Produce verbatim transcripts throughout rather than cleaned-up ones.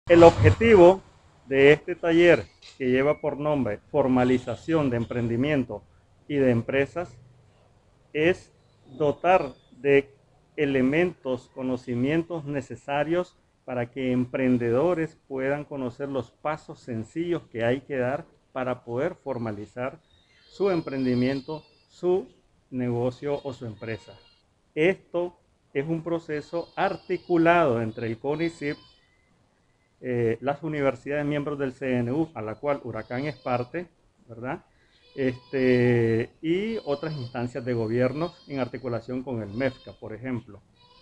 El objetivo de este taller, que lleva por nombre Formalización de Emprendimiento y de Empresas, es dotar de elementos, conocimientos necesarios para que emprendedores puedan conocer los pasos sencillos que hay que dar para poder formalizar su emprendimiento, su negocio o su empresa. Esto es un proceso articulado entre el CONICYT, eh, las universidades miembros del C N U, a la cual Huracán es parte, ¿verdad? Este, y otras instancias de gobierno en articulación con el MEFCA, por ejemplo.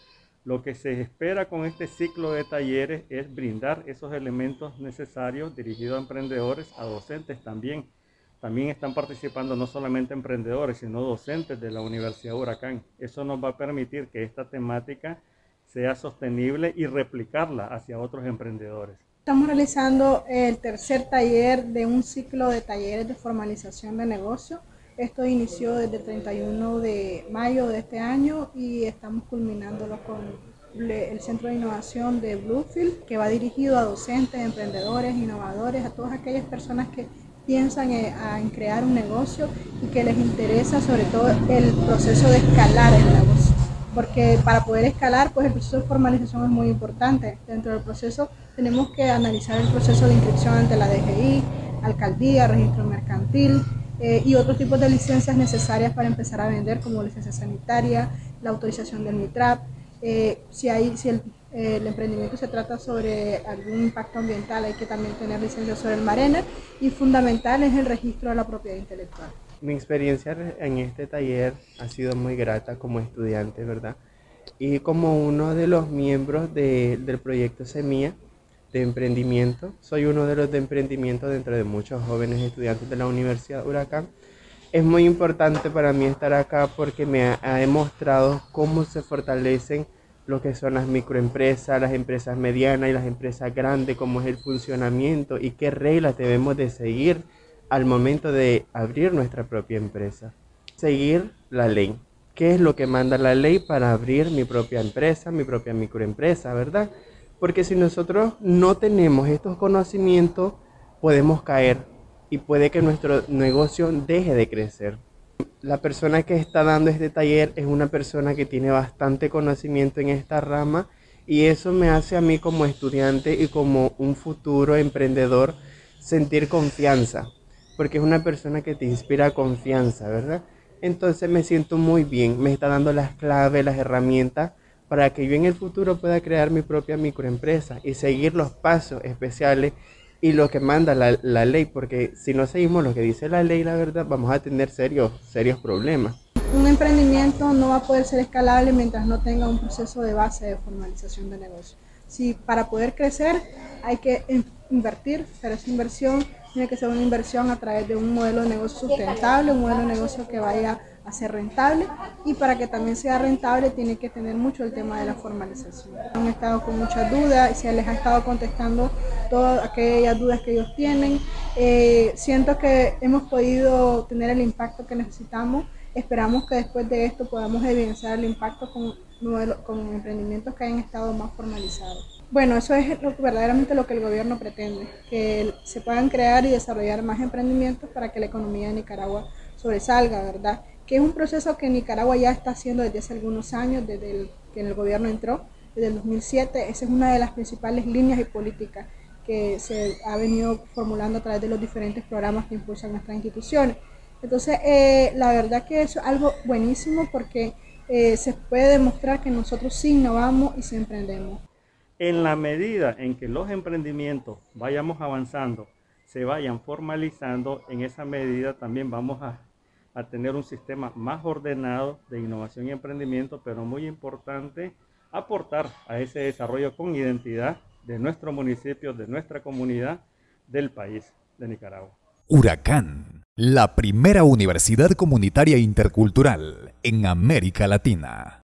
Lo que se espera con este ciclo de talleres es brindar esos elementos necesarios dirigidos a emprendedores, a docentes también. También están participando no solamente emprendedores, sino docentes de la Universidad Huracán. Eso nos va a permitir que esta temática sea sostenible y replicarla hacia otros emprendedores. Estamos realizando el tercer taller de un ciclo de talleres de formalización de negocio. Esto inició desde el treinta y uno de mayo de este año y estamos culminándolo con el Centro de Innovación de Bluefield, que va dirigido a docentes, emprendedores, innovadores, a todas aquellas personas que piensan en crear un negocio y que les interesa sobre todo el proceso de escalar el negocio. Porque para poder escalar, pues el proceso de formalización es muy importante. Dentro del proceso tenemos que analizar el proceso de inscripción ante la D G I, alcaldía, registro mercantil eh, y otros tipos de licencias necesarias para empezar a vender, como licencia sanitaria, la autorización del MITRAP. Eh, si hay, si el, eh, el emprendimiento se trata sobre algún impacto ambiental, hay que también tener licencia sobre el MARENER, y fundamental es el registro de la propiedad intelectual. Mi experiencia en este taller ha sido muy grata como estudiante, ¿verdad? Y como uno de los miembros de, del proyecto Semilla de emprendimiento, soy uno de los de emprendimiento dentro de muchos jóvenes estudiantes de la Universidad Huracán. Es muy importante para mí estar acá porque me ha, ha demostrado cómo se fortalecen lo que son las microempresas, las empresas medianas y las empresas grandes, cómo es el funcionamiento y qué reglas debemos de seguir al momento de abrir nuestra propia empresa. Seguir la ley. ¿Qué es lo que manda la ley para abrir mi propia empresa, mi propia microempresa, verdad? Porque si nosotros no tenemos estos conocimientos, podemos caer y puede que nuestro negocio deje de crecer. La persona que está dando este taller es una persona que tiene bastante conocimiento en esta rama y eso me hace a mí como estudiante y como un futuro emprendedor sentir confianza, porque es una persona que te inspira confianza, ¿verdad? Entonces me siento muy bien, me está dando las claves, las herramientas para que yo en el futuro pueda crear mi propia microempresa y seguir los pasos especiales y lo que manda la, la ley, porque si no seguimos lo que dice la ley, la verdad, vamos a tener serios, serios problemas. Un emprendimiento no va a poder ser escalable mientras no tenga un proceso de base de formalización de negocio. Si para poder crecer hay que invertir, pero esa inversión tiene que ser una inversión a través de un modelo de negocio sustentable, un modelo de negocio que vaya a ser rentable, y para que también sea rentable tiene que tener mucho el tema de la formalización. Han estado con muchas dudas y se les ha estado contestando todas aquellas dudas que ellos tienen. Eh, siento que hemos podido tener el impacto que necesitamos. Esperamos que después de esto podamos evidenciar el impacto con, con emprendimientos que hayan estado más formalizados. Bueno, eso es lo, verdaderamente lo que el gobierno pretende, que se puedan crear y desarrollar más emprendimientos para que la economía de Nicaragua sobresalga, ¿verdad? Que es un proceso que Nicaragua ya está haciendo desde hace algunos años, desde el, que el gobierno entró, desde el dos mil siete. Esa es una de las principales líneas y políticas que se ha venido formulando a través de los diferentes programas que impulsan nuestras instituciones. Entonces, eh, la verdad que eso es algo buenísimo porque eh, se puede demostrar que nosotros sí innovamos y sí emprendemos. En la medida en que los emprendimientos vayamos avanzando, se vayan formalizando, en esa medida también vamos a, a tener un sistema más ordenado de innovación y emprendimiento, pero muy importante, aportar a ese desarrollo con identidad de nuestro municipio, de nuestra comunidad, del país de Nicaragua. Huracán, la primera universidad comunitaria intercultural en América Latina.